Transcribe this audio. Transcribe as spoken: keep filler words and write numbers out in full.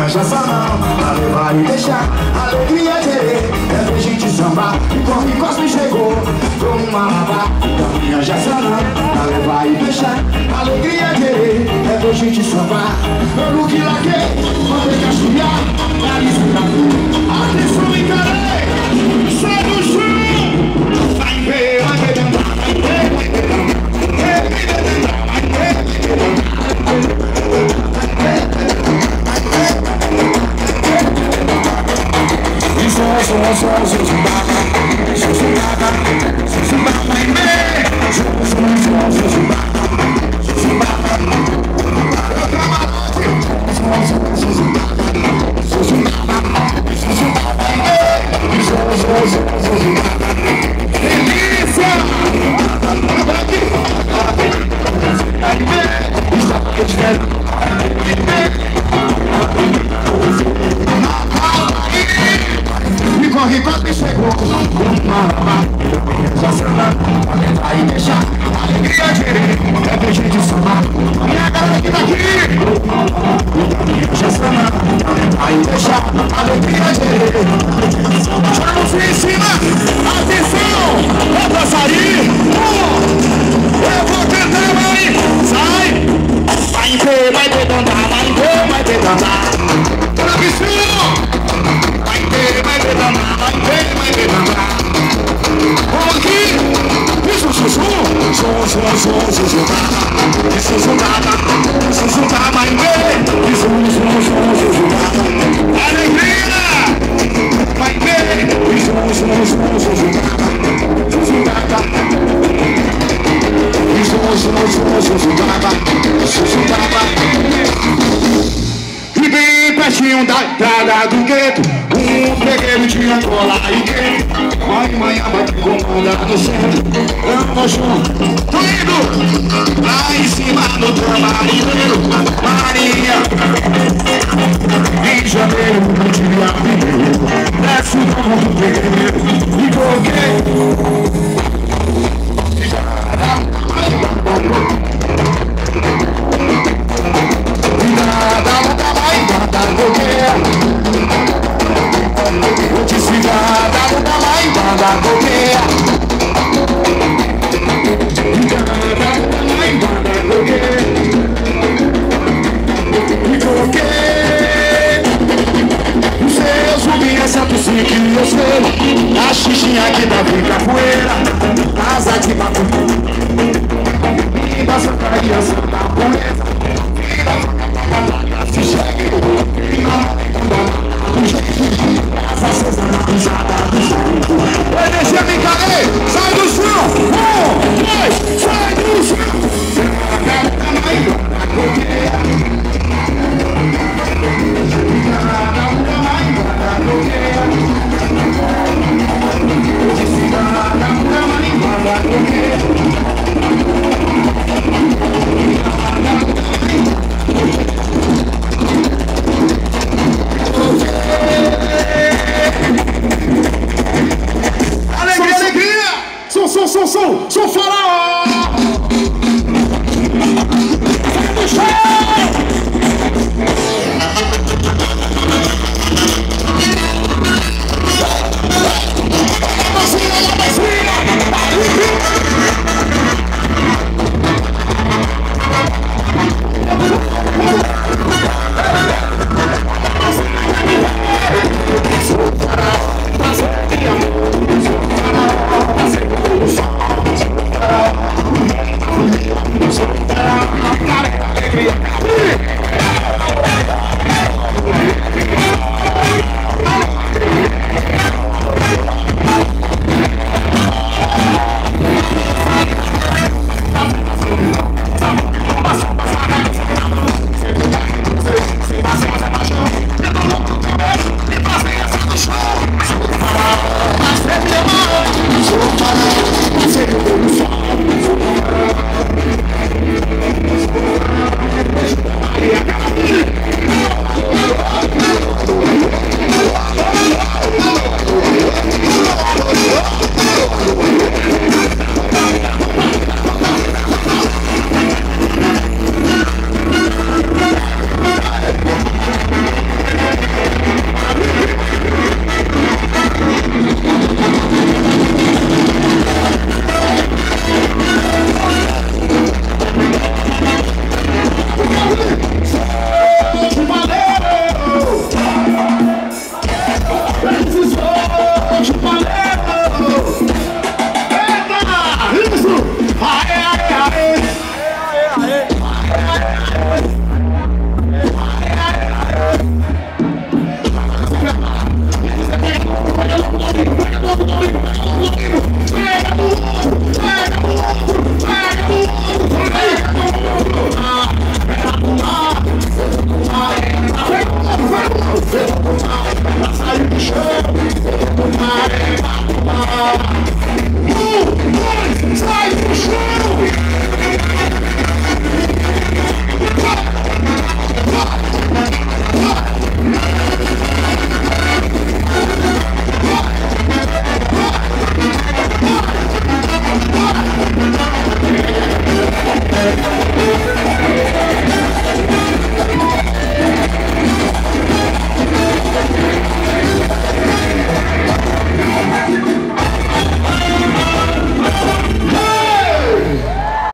arranja só não, pra levar e deixar. Alegria querer, é ver gente sambar. E corre, cosme chegou, como uma lava. Não me arranja só não, pra levar e deixar. Alegria querer, é ver gente sambar. Eu no que laquei, mandei castigar. Nariz pra mim, atenção, Micarê. Sai do chão, vai ver, vai ver, vai ver, vai ver, vai ver. E corre quando chegou, já se vai aí deixar. Alegria querer, é ver gente somar. Minha galera que tá aqui, já se vai deixar. Alegria querer, vamos em cima. Atenção, é pra sair. Eu vou tentar, vai, sai. Vai ver, vai ver Dandá, vai ver, vai ver Dandá. Transmissão. Vai ver, vai ver Dandá, vai ver, vai ver Dandá. Vamos aqui. Isso, Sussu. Sussu, Sussu, Sussu. Isso, Sussu, Sussu, Sussu, vai ver. Isso, Sussu, Sussu. Alegria. Vai ver. Isso, Sussu, Sussu. Sussu, isso, Sussu, Sussu. E bem pertinho da entrada do gueto, um pegueiro de Angola e gueto. Mãe, mãe, a mãe comanda no centro. Tamo junto, tô indo lá em cima no tamarineiro. Maria, em janeiro, no dia primeiro. Desce o nome do pegueiro e coloquei. A xixinha aqui da capoeira, asa de babu, e da sacaria santa poeta, e da sacaria se chegue, e na asa acesa na risada do chão. Vai descer, Micarê, sai do chão, um, dois, sai do chão. Yeah.